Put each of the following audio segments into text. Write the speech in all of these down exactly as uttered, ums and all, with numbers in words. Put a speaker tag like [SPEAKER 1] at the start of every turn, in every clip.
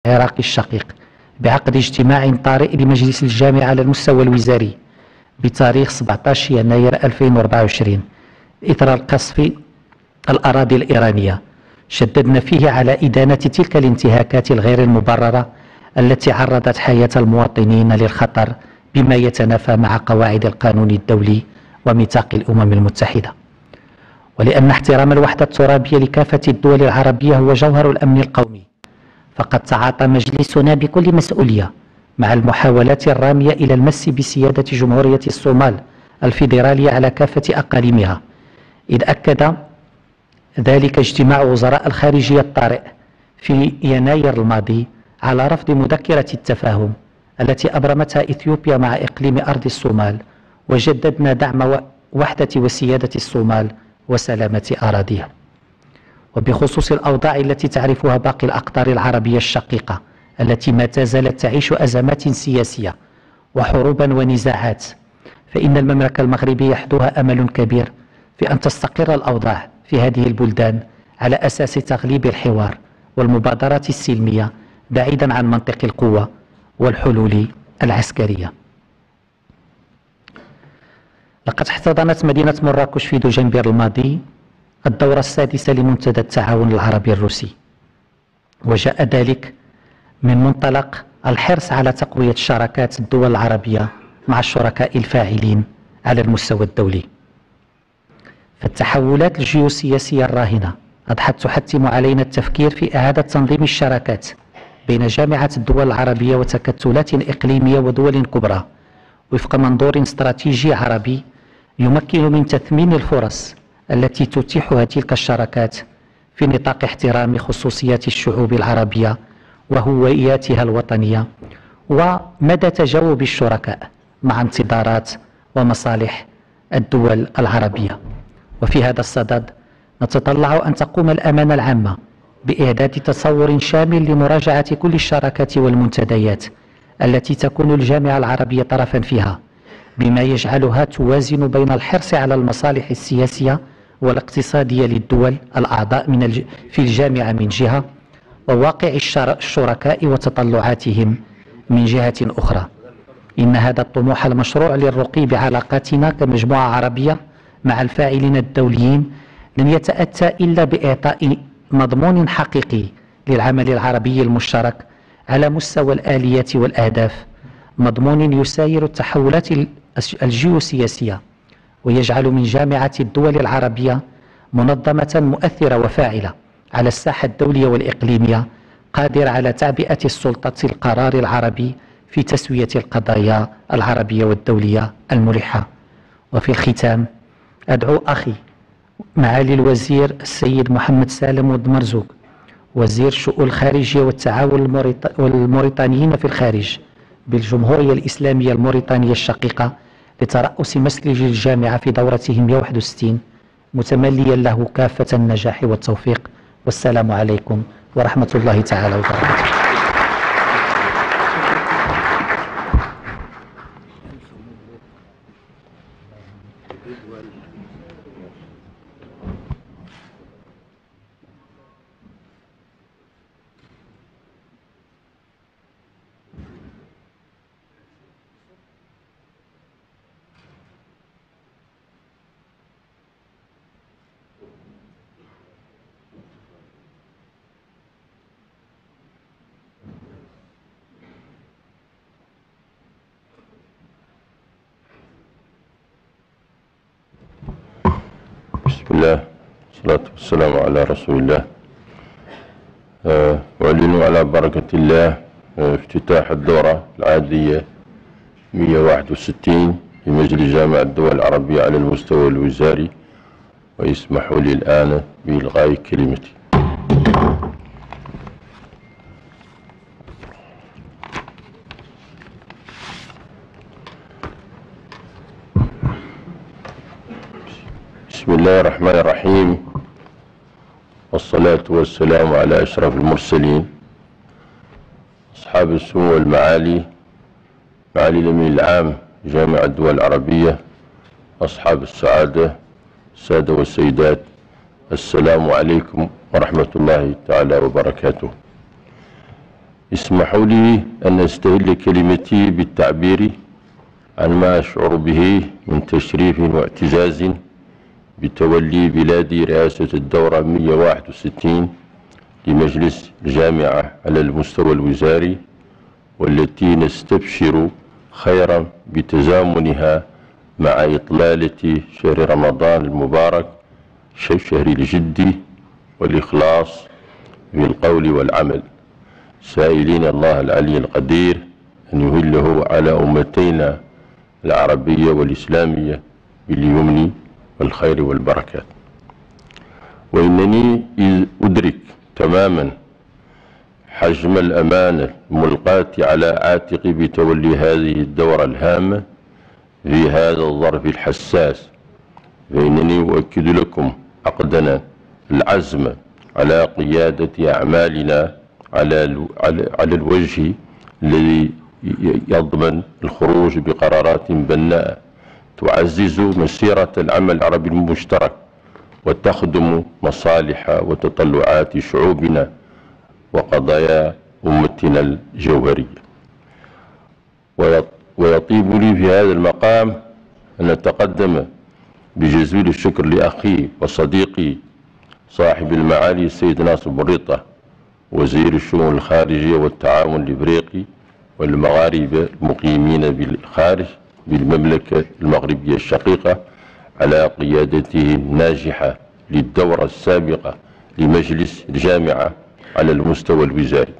[SPEAKER 1] العراقي الشقيق بعقد اجتماع طارئ لمجلس الجامعة على المستوى الوزاري بتاريخ سبعة عشر يناير ألفين وأربعة وعشرين إثر القصف الأراضي الإيرانية. شددنا فيه على إدانة تلك الانتهاكات الغير المبررة التي عرضت حياة المواطنين للخطر بما يتنافى مع قواعد القانون الدولي وميثاق الأمم المتحدة. ولأن احترام الوحدة الترابية لكافة الدول العربية هو جوهر الأمن القومي، فقد تعاطى مجلسنا بكل مسؤولية مع المحاولات الرامية إلى المس بسيادة جمهورية الصومال الفيدرالية على كافة أقاليمها، إذ أكد ذلك اجتماع وزراء الخارجية الطارئ في يناير الماضي على رفض مذكرة التفاهم التي أبرمتها إثيوبيا مع إقليم أرض الصومال، وجددنا دعم وحدة وسيادة الصومال وسلامة أراضيها. وبخصوص الأوضاع التي تعرفها باقي الأقطار العربية الشقيقة التي ما تزالت تعيش أزمات سياسية وحروبا ونزاعات، فإن المملكة المغربية يحدوها أمل كبير في أن تستقر الأوضاع في هذه البلدان على أساس تغليب الحوار والمبادرات السلمية بعيدا عن منطق القوة والحلول العسكرية. لقد احتضنت مدينة مراكش في دجنبر الماضي الدورة السادسة لمنتدى التعاون العربي الروسي، وجاء ذلك من منطلق الحرص على تقوية شراكات الدول العربية مع الشركاء الفاعلين على المستوى الدولي. فالتحولات الجيوسياسية الراهنة أضحت تحتم علينا التفكير في إعادة تنظيم الشراكات بين جامعة الدول العربية وتكتلات إقليمية ودول كبرى وفق منظور استراتيجي عربي يمكن من تثمين الفرص التي تتيحها تلك الشراكات في نطاق احترام خصوصيات الشعوب العربية وهوياتها الوطنية ومدى تجاوب الشركاء مع انتظارات ومصالح الدول العربية. وفي هذا الصدد نتطلع أن تقوم الأمانة العامة بإعداد تصور شامل لمراجعة كل الشراكات والمنتديات التي تكون الجامعة العربية طرفا فيها، بما يجعلها توازن بين الحرص على المصالح السياسية والاقتصادية للدول الأعضاء من الج... في الجامعة من جهة، وواقع الشركاء وتطلعاتهم من جهة أخرى. إن هذا الطموح المشروع للرقي بعلاقاتنا كمجموعة عربية مع الفاعلين الدوليين لن يتأتى إلا بإعطاء مضمون حقيقي للعمل العربي المشترك على مستوى الآليات والأهداف، مضمون يساير التحولات الجيوسياسية ويجعل من جامعة الدول العربية منظمة مؤثرة وفاعلة على الساحة الدولية والإقليمية، قادرة على تعبئة السلطة القرار العربي في تسوية القضايا العربية والدولية الملحة. وفي الختام أدعو أخي معالي الوزير السيد محمد سالم ود مرزوق وزير شؤون الخارجية والتعاون والموريتانيين في الخارج بالجمهورية الإسلامية الموريتانية الشقيقة لترأس مسجد الجامعة في دورته مئة وواحد وستين، متمليا له كافة النجاح والتوفيق. والسلام عليكم ورحمة الله تعالى وبركاته.
[SPEAKER 2] بسم الله والصلاة والسلام على رسول الله. أعلن على بركة الله افتتاح الدورة العادية مئة وواحد وستين لمجلس جامعة الدول العربية على المستوى الوزاري، ويسمحوا لي الآن بإلغاء كلمتي. بسم الله الرحمن الرحيم، والصلاة والسلام على أشرف المرسلين، أصحاب السمو والمعالي، معالي الأمين العام جامعة الدول العربية، أصحاب السعادة، السادة والسيدات، السلام عليكم ورحمة الله تعالى وبركاته. اسمحوا لي أن أستهل كلمتي بالتعبير عن ما أشعر به من تشريف واعتزاز بتولي بلادي رئاسة الدورة مئة وواحد وستين لمجلس الجامعة على المستوى الوزاري، والتي نستبشر خيرا بتزامنها مع إطلالة شهر رمضان المبارك، شهر الجد والإخلاص في القول والعمل، سائلين الله العلي القدير أن يهله على أمتينا العربية والإسلامية باليمن والخير والبركات. وإنني إذ أدرك تماما حجم الأمانة الملقاة على عاتقي بتولي هذه الدورة الهامة في هذا الظرف الحساس، فإنني أؤكد لكم عقدنا العزم على قيادة أعمالنا على على الوجه الذي يضمن الخروج بقرارات بناءة تعزز مسيرة العمل العربي المشترك وتخدم مصالح وتطلعات شعوبنا وقضايا أمتنا الجوهرية. ويطيب لي في هذا المقام أن أتقدم بجزيل الشكر لأخي وصديقي صاحب المعالي السيد ناصر بوريطة، وزير الشؤون الخارجية والتعاون الإفريقي والمغاربة المقيمين بالخارج بالمملكة المغربية الشقيقة، على قيادته الناجحة للدورة السابقة لمجلس الجامعة على المستوى الوزاري.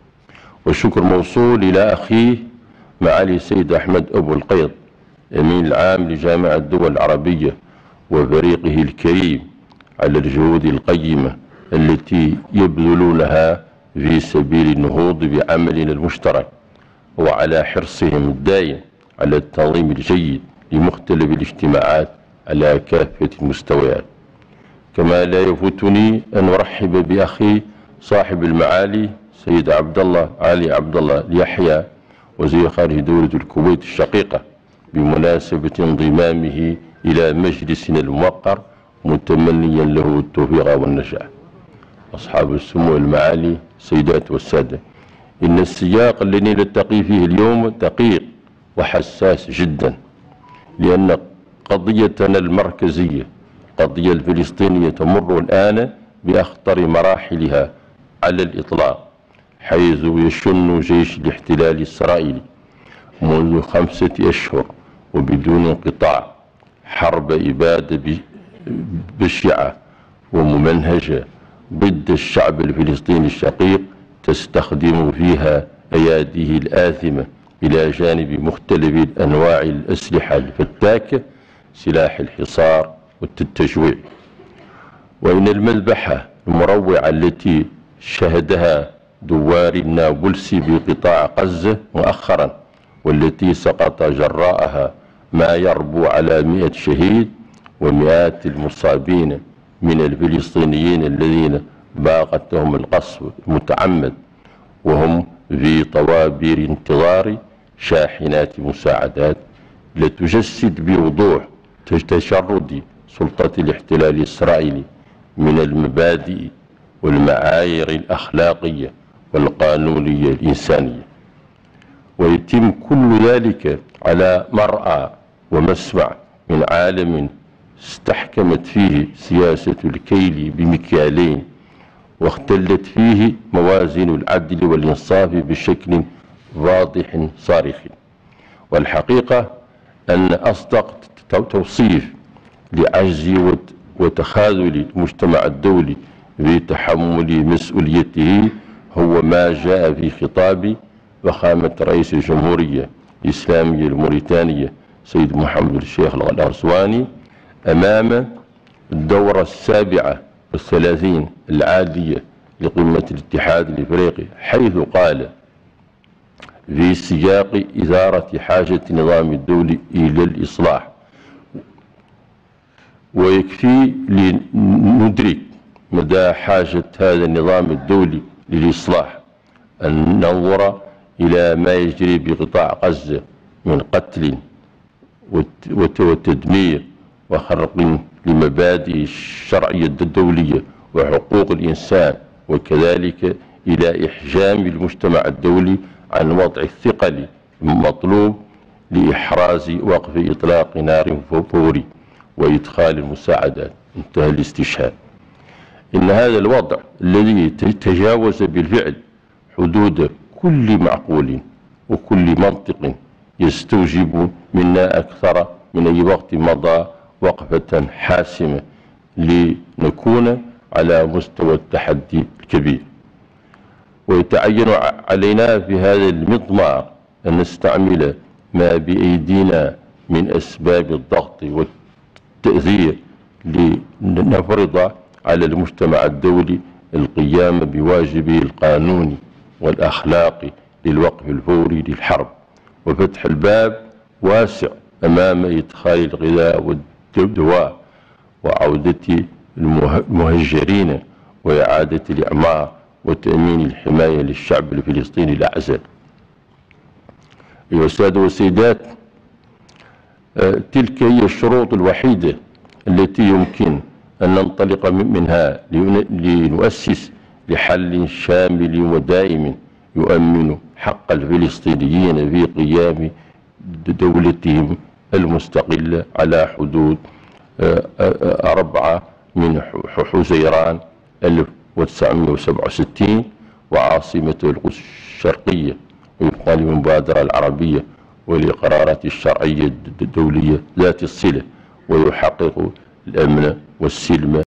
[SPEAKER 2] والشكر موصول إلى أخيه معالي السيد أحمد أبو القيض أمين العام لجامعة الدول العربية وفريقه الكريم على الجهود القيمة التي يبذلونها في سبيل النهوض بعملنا المشترك، وعلى حرصهم الدائم على التنظيم الجيد لمختلف الاجتماعات على كافة المستويات. كما لا يفوتني أن أرحب بأخي صاحب المعالي سيد عبد الله علي عبد الله يحيى وزير خارجية دولة الكويت الشقيقة بمناسبة انضمامه إلى مجلسنا الموقر، متمنيا له التوفيق والنجاح. أصحاب السمو المعالي السيدات والسادة، إن السياق الذي نلتقي فيه اليوم دقيق وحساس جدا، لأن قضيتنا المركزية القضية الفلسطينية تمر الآن بأخطر مراحلها على الإطلاق، حيث يشن جيش الاحتلال الإسرائيلي منذ خمسة أشهر وبدون انقطاع حرب إبادة بشعة وممنهجة ضد الشعب الفلسطيني الشقيق، تستخدم فيها أياديه الآثمة إلى جانب مختلف أنواع الأسلحة الفتاكة سلاح الحصار والتجويع. وإن المذبحة المروعة التي شهدها دوار النابلسي بقطاع غزة مؤخرا، والتي سقط جراءها ما يربو على مئة شهيد ومئات المصابين من الفلسطينيين الذين باغتهم القصف المتعمد وهم في طوابير انتظار شاحنات مساعدات، لتجسد بوضوح تشرد سلطة الاحتلال الإسرائيلي من المبادئ والمعايير الأخلاقية والقانونية الإنسانية. ويتم كل ذلك على مرأى ومسمع من عالم استحكمت فيه سياسة الكيل بمكيالين، واختلت فيه موازين العدل والإنصاف بشكل واضح صارخ. والحقيقة أن أصدق توصيف لعجز وتخاذل المجتمع الدولي في تحمل مسؤوليته هو ما جاء في خطاب فخامة رئيس الجمهورية الإسلامية الموريتانية سيد محمد الشيخ الغزواني أمام الدورة السابعة والثلاثين العادية لقمة الاتحاد الإفريقي، حيث قال في سياق إثارة حاجة النظام الدولي إلى الإصلاح: ويكفي لندرك مدى حاجة هذا النظام الدولي للإصلاح أن ننظر إلى ما يجري بقطاع غزة من قتل وتدمير وخرق لمبادئ الشرعية الدولية وحقوق الإنسان، وكذلك إلى إحجام المجتمع الدولي عن وضع الثقل المطلوب لإحراز وقف إطلاق نار فوري وإدخال المساعدات. انتهى الاستشهاد. إن هذا الوضع الذي تجاوز بالفعل حدود كل معقول وكل منطق يستوجب منا أكثر من أي وقت مضى وقفة حاسمة لنكون على مستوى التحدي الكبير. ويتعين علينا في هذا المضمار أن نستعمل ما بأيدينا من أسباب الضغط والتأثير لنفرض على المجتمع الدولي القيام بواجبه القانوني والأخلاقي للوقف الفوري للحرب، وفتح الباب واسع أمام إدخال الغذاء والدواء وعودة المهجرين وإعادة الإعمار وتأمين الحماية للشعب الفلسطيني الأعزل. أيها السادة والسيدات، تلك هي الشروط الوحيدة التي يمكن أن ننطلق منها لنؤسس لحل شامل ودائم يؤمن حق الفلسطينيين في قيام دولتهم المستقلة على حدود أربعة من حزيران ألف وتسعمائة وسبعة وستين وعاصمة القدس الشرقية، وفقا للمبادرة العربية والقرارات الشرعية الدولية ذات الصلة، ويحقق الأمن والسلم